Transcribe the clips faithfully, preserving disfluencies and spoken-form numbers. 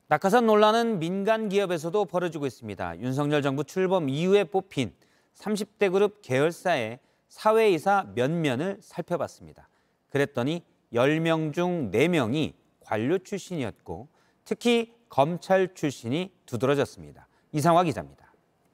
낙하산 논란은 민간 기업에서도 벌어지고 있습니다. 윤석열 정부 출범 이후에 뽑힌 삼십 대 그룹 계열사의 사회이사 면면을 살펴봤습니다. 그랬더니 열 명 중 네 명이 관료 출신이었고 특히 검찰 출신이 두드러졌습니다. 이상화 기자입니다.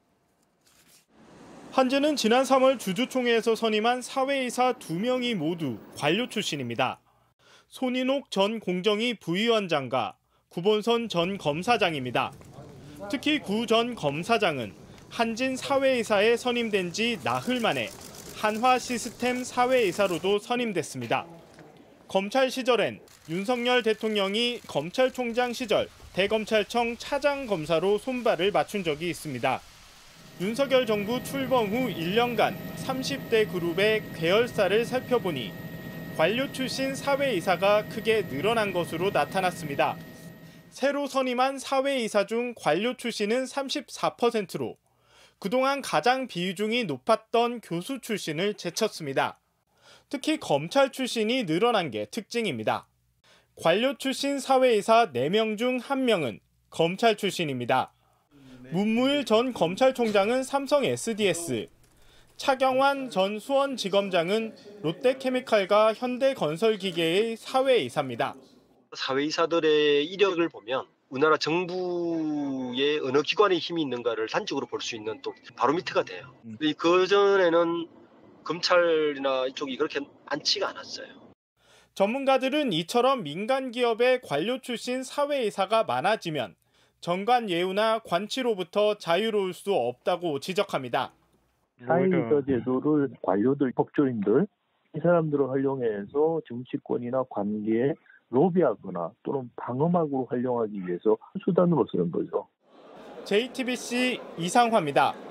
한지는 지난 삼월 주주총회에서 선임한 사회이사 두 명이 모두 관료 출신입니다. 손인옥 전 공정위 부위원장과 구본선 전 검사장입니다. 특히 구 전 검사장은 한진 사회이사에 선임된 지 나흘 만에 한화시스템 사회이사로도 선임됐습니다. 검찰 시절엔 윤석열 대통령이 검찰총장 시절 대검찰청 차장검사로 손발을 맞춘 적이 있습니다. 윤석열 정부 출범 후 일 년간 삼십 대 그룹의 계열사를 살펴보니 관료 출신 사회이사가 크게 늘어난 것으로 나타났습니다. 새로 선임한 사회이사 중 관료 출신은 삼십사 퍼센트로 그동안 가장 비중이 높았던 교수 출신을 제쳤습니다. 특히 검찰 출신이 늘어난 게 특징입니다. 관료 출신 사회이사 네 명 중 한 명은 검찰 출신입니다. 문무일 전 검찰총장은 삼성 에스디에스, 차경환 전 수원지검장은 롯데케미칼과 현대건설기계의 사회이사입니다. 사회이사들의 이력을 보면 우리나라 정부의 어느 기관에 힘이 있는가를 단적으로 볼 수 있는 또 바로미터가 돼요. 그전에는 검찰이나 이쪽이 그렇게 많지가 않았어요. 전문가들은 이처럼 민간 기업의 관료 출신 사회이사가 많아지면 정관 예우나 관치로부터 자유로울 수 없다고 지적합니다. 사회이사 제도를 관료들, 법조인들 이 사람들을 활용해서 정치권이나 관계에 로비하거나 또는 방어막으로 활용하기 위해서 수단으로 쓰는 거죠. 제이티비씨 이상화입니다.